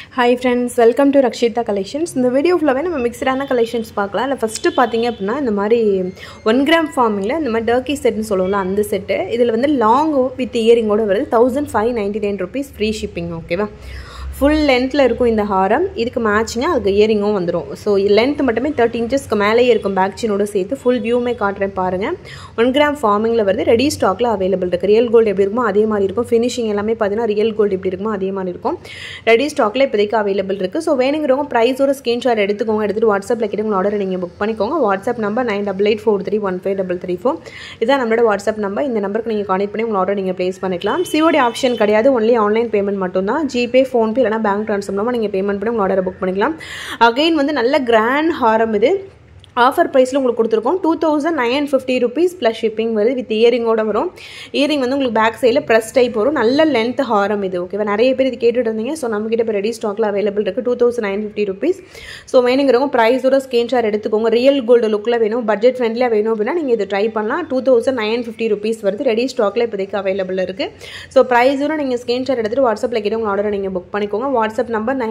Hi friends, welcome to Rakshita Collections. In the video ஃபுல்லாவே நம்ம மிக்ஸ்டான collections பார்க்கலாம். இல்ல ஃபர்ஸ்ட் பாத்தீங்க அப்படினா இந்த மாதிரி 1 கிராம் ஃபார்மிங்ல இந்த மாதிரி டர்க்கி செட்னு சொல்லுவோம்ல அந்த செட். இதுல வந்து லாங் வித் இயரிங் ஓட வருது 1599 rupees free shipping ஓகேவா. full lengthல இருக்கும் இந்த ஹாரம். இதுக்கு மேட்சிங்கா அதுக்கு இயரிங்கும் வந்துரும். சோ லெந்த் மட்டுமே 30 inchஸ்க்கு மேலேயே இருக்கும் பேக் செயினோட சேர்த்து ஃபுல் வியூமே காட்றேன் பாருங்க. 1 கிராம் ஃபார்மிங்ல வருது. ரெடி ஸ்டாக்ல அவேலபிள் இருக்கு. ரியல் கோல்ட் எப்படி இருக்குமோ அதே மாதிரி இருக்கும். ஃபினிஷிங் எல்லாமே பாத்தீனா ரியல் கோல்ட் எப்படி இருக்குமோ அதே மாதிரி இருக்கும். ரெடி ஸ்டாக்ல இப்போதைக்கு அவேலபிள் இருக்கு. சோ வேணும்ங்கறவங்க பிரைஸோட ஸ்கிரீன்ஷாட் எடுத்துக்கோங்க. எடுத்துட்டு வாட்ஸ்அப்ல கேட்டு உங்க ஆர்டரை நீங்க புக் பண்ணிக்கோங்க. WhatsApp number 9884315334. இதான் நம்மளோட வாட்ஸ்அப் நம்பர். இந்த நம்பருக்கு நீங்க கான்டாக்ட் பண்ணி உங்க ஆர்டர் நீங்க பிளேஸ் பண்ணிக்கலாம். சிஓடி ஆப்ஷன் கிடையாது. ஒன்லி ஆன்லைன் பேமெண்ட் மட்டும் தான். ஜிபே, ஃபோன்பே இல்லனா பேங்க் ட்ரான்ஸ்ஃபர் மூலமா நீங்க பேமெண்ட் பண்ணி உங்க ஆர்டரை புக் பண்ணிக்கலாம். அகைன் வந்து நல்ல கிராண்ட் ஹாரம் இது. ஆஃபர் பிரைஸ்ல உங்களுக்கு கொடுத்துருக்கோம் 2950 rupees plus shipping வருது. வித் இயரிங்கோட வரும். இயரிங் வந்து உங்களுக்கு பேக் சைடில் ப்ரெஸ் டைப் வரும். நல்ல லென்த் ஹாரம் இது ஓகேவா. நிறைய பேர் இது கேட்டுட்டு இருந்தீங்க. ஸோ நம்ம கிட்ட இப்போ ரெடி ஸ்டாக்ல அவைலபிள் இருக்கு 2950 rupees. ஸோ வேணுங்கிறவங்க ப்ரைஸோட ஸ்கிரீன்ஷாட் எடுத்துக்கோங்க. ரியல் கோல்டு லுக்கில் வேணும், பட்ஜெட் ஃப்ரெண்ட்லியாக வேணும் அப்படின்னா நீங்கள் இது ட்ரை பண்ணலாம். 2950 rupees வருது. ரெடி ஸ்டாக்ல இப்போதைக்கு அவைலபிள் இருக்கு. ஸோ ப்ரைஸோட நீங்கள் ஸ்கிரீன்ஷாட் எடுத்துட்டு வாட்ஸ்அப்பில் கேட்டு உங்கள் ஆர்டரை நீங்கள் புக் பண்ணிக்கோங்க. WhatsApp number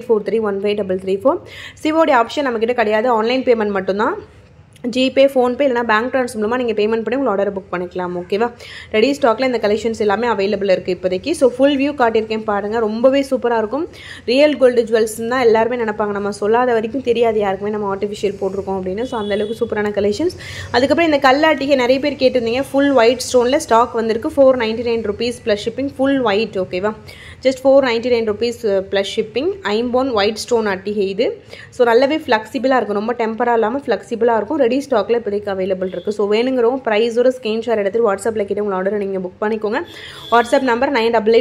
9884315334. சிஓடி ஆப்ஷன் நம்ம கிட்ட கிடையாது. ஆன்லைன் பேமெண்ட் மட்டும் தான். ஜிபே, ஃபோன்பே இல்லைனா பேங்க் ட்ரான்ஸ்ஃபர் மூலமாக நீங்கள் பேமெண்ட் பண்ணி உங்கள் ஆர்டரை புக் பண்ணிக்கலாம் ஓகேவா. ரெடி ஸ்டாக்ல இந்த கலெக்ஷன்ஸ் எல்லாமே அவைலபிள் இருக்குது இப்போதைக்கு. ஸோ ஃபுல் வியூ காட்டியிருக்கேன் பாருங்கள். ரொம்பவே சூப்பராக இருக்கும். ரியல் கோல்டு ஜுவல்ஸ்ன்னு தான் எல்லாருமே நினைப்பாங்க. நம்ம சொல்லாத வரைக்கும் தெரியாது யாருக்குமே நம்ம ஆர்டிஃபிஷியல் போட்டிருக்கோம் அப்படின்னு. ஸோ அந்தளவுக்கு சூப்பரான கலெக்ஷன்ஸ். அதுக்கப்புறம் இந்த கல்லாட்டிகை நிறைய பேர் கேட்டிருந்தீங்க. ஃபுல் ஒயிட் ஸ்டோனில் ஸ்டாக் வந்திருக்கு 499 rupees plus shipping. Full white ஓகேவா. Just 499 rupees plus shipping. ஐம்போன் ஒயிட் ஸ்டோன் அட்டிகை இது. ஸோ நல்லாவே ஃப்ளெக்சிபிளாக இருக்கும். ரொம்ப டெம்பராக இல்லாமல் ஃப்ளெக்சிபிளாக இருக்கும். ரெடி ஸ்டாக்ல இப்போதைக்கு அவைலபிள் இருக்கு. ஸோ வேணுங்கிறவங்க ப்ரைஸோட ஸ்கிரீன்ஷாட் எடுத்து வாட்ஸ்அப்பில் கேட்டு உங்கள் ஆர்டரை நீங்கள் புக் பண்ணிக்கோங்க. WhatsApp number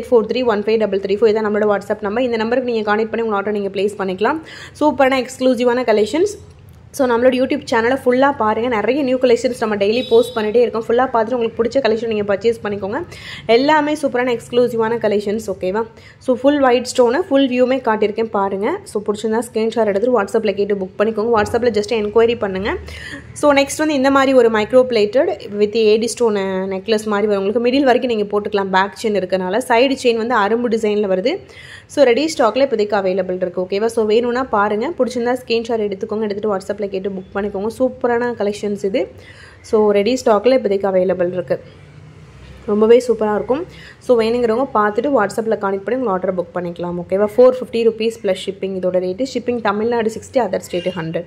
9884315334. இதான் நம்மளோட வாட்ஸ்அப் நம்பர். இந்த நம்பருக்கு நீங்கள் கான்டாக்ட் பண்ணி உங்கள் ஆர்டர் நீங்கள் பிளேஸ் பண்ணிக்கலாம். சூப்பரான எக்ஸ்க்ளூசிவான கலெக்ஷன்ஸ். ஸோ நம்மளோட யூடியூப் சேனலை ஃபுல்லாக பாருங்கள். நிறைய நியூ கலெக்ஷன்ஸ் நம்ம டெய்லி போஸ்ட் பண்ணிகிட்டே இருக்கோம். ஃபுல்லாக பார்த்துட்டு உங்களுக்கு பிடிச்ச கலெக்ஷன் நீங்கள் பர்ச்சேஸ் பண்ணிக்கோங்க. எல்லாமே சூப்பரான எக்ஸ்க்ளூசிவான கலெக்ஷன்ஸ் ஓகேவா. So full white stone full வியூமே காட்டியிருக்கேன் பாருங்கள். ஸோ பிடிச்சிருந்தா ஸ்க்ரீன்ஷாட் எடுத்துட்டு வாட்ஸ்அப்பில் கேட்டு புக் பண்ணிக்கோங்க. வாட்ஸ்அப்பில் ஜஸ்ட் என்கொயரி பண்ணுங்கள். ஸோ நெக்ஸ்ட் வந்து இந்த மாதிரி ஒரு micro plated with AD stone necklace மாதிரி வரும். உங்களுக்கு மிடில் வரைக்கும் நீங்கள் போட்டுக்கலாம். பேக் செயின் இருக்கனால சைடு செயின் வந்து அரும்பு டிசைனில் வருது. ஸோ ரெடி ஸ்டாக்ல இப்போதைக்கு அவைலபிள் இருக்குது ஓகேவா. ஸோ வேணும்னா பாருங்கள். பிடிச்சிருந்தா ஸ்க்ரீன்ஷாட் எடுத்துக்கோங்க. எடுத்துகிட்டு வாட்ஸ்அப்பில் கேட்டு புக் பண்ணிக்கோங்க. சூப்பரான கலெக்ஷன்ஸ் இது. ஸோ ரெடி ஸ்டாக்ல இப்போதைக்கு அவைலபிள் இருக்குது. ரொம்பவே சூப்பராக இருக்கும். ஸோ வேணுங்கிறவங்க பார்த்துட்டு வாட்ஸ்அப்பில் கான்டெக்ட் பண்ணி உங்கள் ஆர்டரை புக் பண்ணிக்கலாம் ஓகேவா. 450 rupees ப்ளஸ் ஷிப்பிங் இதோட rate. Shipping Tamil Nadu 60, other state 100.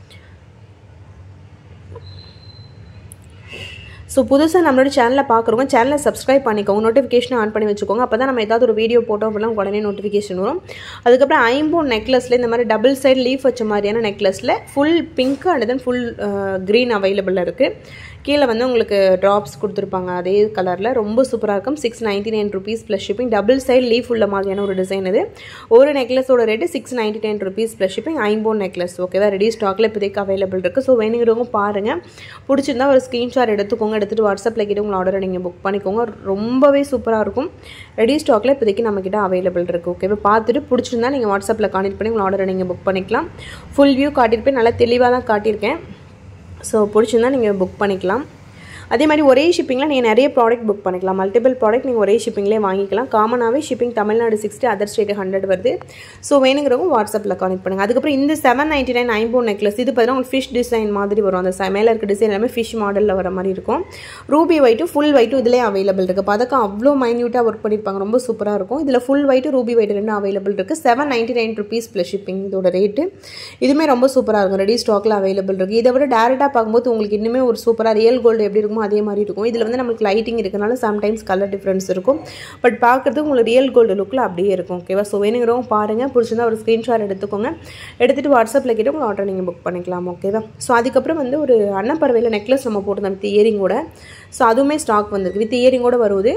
So புதுசாக நம்மளோட சேனலில் பார்க்குறவங்க சேனலை சப்ஸ்கிரைப் பண்ணிக்கோங்க. நோட்டிஃபிகேஷன் ஆன் பண்ணி வச்சுக்கோங்க. அப்போ தான் நம்ம ஏதாவது ஒரு வீடியோ போட்டோம் அப்படின்னா உடனே நோட்டிஃபிகேஷன் வரும். அதுக்கப்புறம் ஐம்போன் நெக்லஸில் இந்த மாதிரி டபுள் சைடு லீஃப் வச்ச மாதிரியான நெக்லஸில் full pink and then full green available இருக்குது. கீழே வந்து உங்களுக்கு ட்ராப்ஸ் கொடுத்துருப்பாங்க அதே கலரில். ரொம்ப சூப்பராக இருக்கும். 699 rupees plus shipping. Double side leaf உள்ள மாதிரியான ஒரு டிசைன் இது. ஒரு நெக்லஸோட ரேட்டு 699 rupees ப்ளஸ் ஷிப்பிங். ஐம்போன் நெக்லஸ் ஓகேவா. ரெடி ஸ்டாக்ல இப்போதைக்கு அவைலபிள் இருக்குது. ஸோ வேணுங்கிறவங்க பாருங்கள். பிடிச்சிருந்தா ஒரு ஸ்க்ரீன்ஷாட் எடுத்துக்கோங்க. எடுத்துகிட்டு வாட்ஸ்அப்பில் கிட்ட உங்கள் ஆர்டரை நீங்கள் புக் பண்ணிக்கோங்க. ரொம்பவே சூப்பராக இருக்கும். ரெடி ஸ்டாக்ல இப்போதைக்கு நம்மக்கிட்ட அவைலபிள் இருக்குது ஓகேவா. பார்த்துட்டு பிடிச்சிருந்தா நீங்கள் வாட்ஸ்அப்பில் கான்டெக்ட் பண்ணி உங்கள் ஆர்டரை நீங்கள் புக் பண்ணிக்கலாம். ஃபுல் வியூ காட்டியிருப்பேன். நல்லா தெளிவாக தான் காட்டியிருக்கேன். ஸோ பிடிச்சிருந்தா நீங்கள் புக் பண்ணிக்கலாம். அதே மாதிரி ஒரே ஷிப்பிங்கில் நீங்கள் நிறைய ப்ராடக்ட் புக் பண்ணிக்கலாம். மல்டிபிள் ப்ராடக்ட் நீங்கள் ஒரே ஷிப்பிங்லேயே வாங்கிக்கலாம். காமனாகவே ஷிப்பிங் தமிழ்நாடு 60, அதர் ஸ்டேட் 100 வருது. ஸோ வேணுங்கிறவங்க வாட்ஸ்அப்பில் கான்டெக்ட் பண்ணுங்கள். அதுக்கப்புறம் இந்த 799 ஐம்போன் நெக்லஸ் இது பார்த்தீங்கன்னா உங்களுக்கு ஃபிஷ் டிசைன் மாதிரி வரும். அந்த மேலே இருக்க டிசைன் எல்லாமே ஃபிஷ் மாடலில் வர மாதிரி இருக்கும். ரூபி ஒயிட்டு ஃபுல் ஒயிட்டும் இதிலே அவைலபிள் இருக்குது. பதக்கம் அவ்வளோ மைன்யூட்டாக ஒர்க் பண்ணியிருப்பாங்க. ரொம்ப சூப்பராக இருக்கும். இதில் ஃபுல் ஒயிட்டு ரூபி ஒயிட் ரெண்டும் அவைலபிள் இருக்குது. 799 rupees ப்ளஸ் ஷிப்பிங் இதோட ரேட்டு. இதுவுமே ரொம்ப சூப்பராக இருக்கும். ரெடி ஸ்டாக்கில் அவைலபிள் இருக்குது. இதை விட டேரெக்டாக பார்க்கும்போது உங்களுக்கு இன்னுமே ஒரு சூப்பராக ரியல் கோல்டு எப்படி இருக்குமோ அதே மாதிரி இருக்கும். இதில் வந்து நம்மளுக்கு லைட்டிங் இருக்கனால சம்டைம்ஸ் கலர் டிஃப்ரென்ஸ் இருக்கும். பட் பார்க்குறதுக்கு உங்களுக்கு ரியல் கோல்டு லுக்கில் அப்படியே இருக்கும் ஓகேவா. ஸோ வேணுங்கிறவங்க பாருங்கள். பிடிச்சிருந்தா ஒரு ஸ்க்ரீன்ஷாட் எடுத்துக்கோங்க. எடுத்துகிட்டு வாட்ஸ்அப்பில் கேட்டு உங்கள் ஆர்டர் நீங்கள் புக் பண்ணிக்கலாம் ஓகேவா. ஸோ அதுக்கப்புறம் வந்து ஒரு அன்னப்பறவையில் நெக்லஸ் நம்ம போட்டிருந்தோம் வித் இயரிங்கோட. ஸோ அதுவுமே ஸ்டாக் வந்திருக்கு. வித் இயரிங்கோட வருவது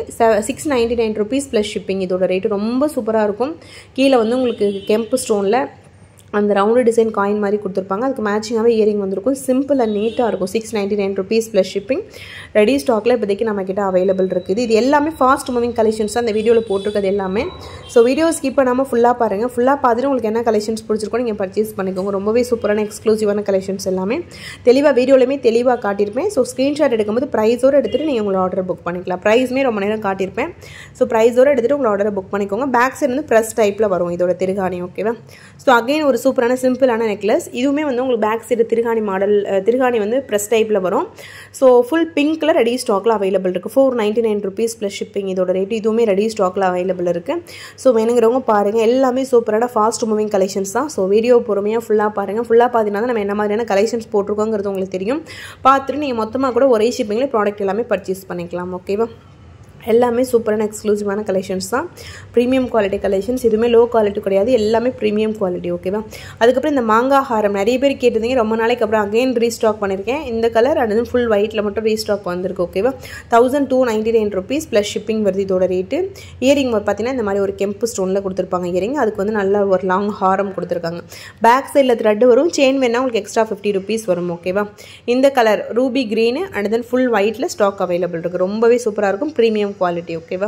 699 rupees ப்ளஸ் ஷிப்பிங் இதோட ரேட்டு. ரொம்ப சூப்பராக இருக்கும். கீழே வந்து உங்களுக்கு கெம்பு ஸ்டோனில் அந்த ரவுண்டு டிசைன் காயின் மாதிரி கொடுத்துருப்பாங்க. அதுக்கு மேட்சிங்காகவே இயரிங் வந்திருக்கும். சிம்பிள் அண்ட் நீட்டாக இருக்கும். 699 rupees ப்ளஸ் ஷிப்பிங். ரெடி ஸ்டாக்கில் இப்போதைக்கு நம்மக்கிட்ட அவைலபிள் இருக்குது. இது எல்லாமே ஃபாஸ்ட் மூவிங் கலெக்ஷன்ஸ் தான் அந்த வீடியோவில் போட்டிருக்கிறது எல்லாமே. ஸோ வீடியோ ஸ்கிப் பண்ணாமல் ஃபுல்லாக பாருங்கள். ஃபுல்லாக பார்த்துட்டு உங்களுக்கு என்ன கலெக்ஷன்ஸ் பிடிச்சிருக்கோ நீங்கள் பர்ச்சேஸ் பண்ணிக்கோங்க. ரொம்பவே சூப்பரான எக்ஸ்க்ளூசிவான கலெக்ஷன்ஸ் எல்லாமே தெளிவாக வீடியோலையுமே தெளிவாக காட்டியிருப்பேன். ஸோ ஸ்க்ரீன்ஷாட் எடுக்கும்போது ப்ரைஸோடு எடுத்துகிட்டு நீங்கள் உங்களோட ஆர்டர் புக் பண்ணிக்கலாம். ப்ரைஸுமே ரொம்ப நேரம் காட்டியிருப்பேன். ஸோ ப்ரைஸோடு எடுத்துகிட்டு உங்களோட ஆர்டரை புக் பண்ணிக்கோங்க. பேக் சைடு வந்து ப்ரெஸ் டைப்பில் வரும் இதோட திருகாணி. ஓகேவா? ஸோ அகைன் ஒரு சூப்பரான சிம்பிளான நெக்லஸ். இதுவுமே வந்து உங்களுக்கு பேக் சைடு திருகாணி மாடல், திருகாணி வந்து ப்ரெஸ் டைப்பில் வரும். ஸோ ஃபுல் பிங்க்கில் ரெடி ஸ்டாக்கில் அவைலபிள் இருக்குது. 499 rupees ப்ளஸ் ஷிப்பிங் இதோட ரேட். இதுவுமே ரெடி ஸ்டாக்கில் அவைலபிள் இருக்குது. ஸோ வேணுங்கிறவங்க பாருங்கள். எல்லாமே சூப்பரான ஃபாஸ்ட் மூவிங் கலெக்ஷன்ஸ் தான். ஸோ வீடியோ பொறுமையாக ஃபுல்லாக பாருங்கள். ஃபுல்லாக பார்த்தீங்கன்னா தான் நம்ம என்ன மாதிரியான கலெக்ஷன்ஸ் போட்டிருக்கோங்கிறது உங்களுக்கு தெரியும். பார்த்துட்டு நீங்கள் மொத்தமாக கூட ஒரே ஷிப்பிங்கில் ப்ராடக்ட் எல்லாமே பர்ச்சேஸ் பண்ணிக்கலாம். ஓகேவா? எல்லாமே சூப்பரான எக்ஸ்க்ளூசிவான கலெக்ஷன்ஸ் தான். Premium quality collections. இதுவுமே லோ குவாலிட்டி கிடையாது. எல்லாமே ப்ரீமியம் குவாலிட்டி. ஓகேவா? அதுக்கப்புறம் இந்த மாங்காய் ஹாரம் நிறைய பேர் கேட்டிருந்தீங்க. ரொம்ப நாளைக்கு அப்புறம் அகைன் ரீஸ்டாக் பண்ணியிருக்கேன். இந்த கலர் அது ஃபுல் ஒயிட்டில் மட்டும் ரீஸ்டாக் வந்திருக்கு. ஓகேவா? 1299 rupees ப்ளஸ் ஷிப்பிங் வருது இதோட ரேட்டு. இயரிங் பார்த்தீங்கன்னா இந்த மாதிரி ஒரு கெம்பு ஸ்டோனில் கொடுத்துருப்பாங்க இயரிங். அதுக்கு வந்து நல்ல ஒரு லாங் ஹாரம் கொடுத்துருக்காங்க. பேக் சைடில் த்ரெட் வரும். செயின் வேணால் உங்களுக்கு எக்ஸ்ட்ரா 50 rupees வரும். ஓகேவா? இந்த colour ruby green and then full ஒயிட்டில் ஸ்டாக் அவைலபிள் இருக்குது. ரொம்பவே சூப்பராக இருக்கும். Premium quality. ஓகேவா?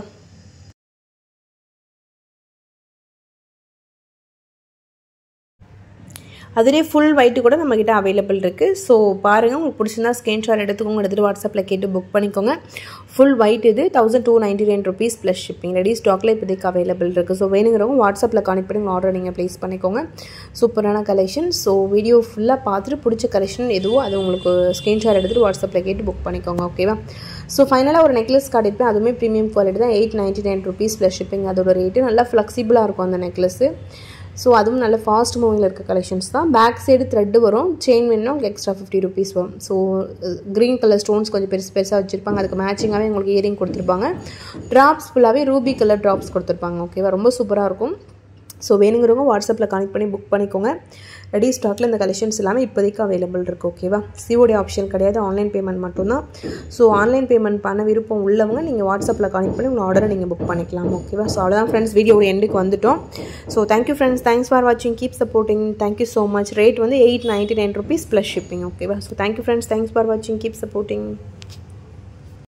அதிலே ஃபுல் ஒயிட்டு கூட நம்மக்கிட்ட அவைலபிள் இருக்குது. ஸோ பாருங்கள். உங்களுக்கு பிடிச்சிருந்தா ஸ்க்ரீன்ஷாட் எடுத்துக்கோங்க. எடுத்துகிட்டு வாட்ஸ்அப்பில் கேட்டு புக் பண்ணிக்கோங்க. ஃபுல் ஒயிட் இது 1299 rupees ப்ளஸ் ஷிப்பிங். ரெடி ஸ்டாக்கில் இப்போதைக்கு அவைலபிள் இருக்குது. ஸோ வேணுங்கிறவங்க வாட்ஸ்அப்பில் கனெக்ட் பண்ணி ஆர்டர் நீங்கள் ப்ளேஸ் பண்ணிக்கோங்க. சூப்பரான கலெக்ஷன். ஸோ வீடியோ ஃபுல்லாக பார்த்துட்டு பிடிச்ச கலெக்ஷன் எதுவோ அது உங்களுக்கு ஸ்க்ரீன்ஷாட் எடுத்துகிட்டு வாட்ஸ்அப்பில் கேட்டு புக் பண்ணிக்கோங்க. ஓகேவா? ஸோ ஃபைனலாக ஒரு நெக்லஸ் காட்டியிருப்பேன். அதுவுமே ப்ரீமியம் குவாலிட்டி தான். 899 rupees ப்ளஸ் ஷிப்பிங் அதோட ரேட்டு. நல்லா ஃப்ளெக்சிபிளாக இருக்கும் அந்த நெக்லஸ்ஸு. ஸோ அதுவும் நல்ல ஃபாஸ்ட் மூவிங்கில் இருக்க கலெக்ஷன்ஸ் தான். பேக் சைடு த்ரெட்டு வரும். செயின் வேணும்னா உங்களுக்கு எக்ஸ்ட்ரா 50 rupees வரும். ஸோ க்ரீன் கலர் ஸ்டோன்ஸ் கொஞ்சம் பெருசாக வச்சுருப்பாங்க. அதுக்கு மேட்சிங்காகவே உங்களுக்கு இயரிங் கொடுத்துருப்பாங்க. ட்ராப்ஸ் ஃபுல்லாகவே ரூபி கலர் ட்ராப்ஸ் கொடுத்துருப்பாங்க. ஓகேவா? ரொம்ப சூப்பராக இருக்கும். ஸோ வேணுங்கிறவங்க வாட்ஸ்அப்பில் கனெக்ட் பண்ணி புக் பண்ணிக்கோங்க. ரெடி ஸ்டாக்கில் இந்த கலெக்ஷன்ஸ் எல்லாமே இப்போதைக்கு அவைலபிள் இருக்குது. ஓகேவா? சிஓடி ஆப்ஷன் கிடையாது. ஆன்லைன் பேமெண்ட் மட்டும்தான். ஸோ ஆன்லைன் பேமெண்ட் பண்ண விருப்பம் உள்ளவங்க நீங்கள் வாட்ஸ்அப்பில் கனெக்ட் பண்ணி உங்கள் ஆர்டரை நீங்கள் புக் பண்ணிக்கலாம். ஓகேவா? ஸோ அவ்வளோதான் ஃப்ரெண்ட்ஸ். வீடியோட எண்டுக்கு வந்துட்டோம். So thank you friends. Thanks for வாட்சிங். Keep supporting. Thank you so much. Rate வந்து 899 rupees ப்ளஸ் ஷிப்பிங். ஓகேவா? So thank you friends. Thanks for வாட்சிங். Keep supporting.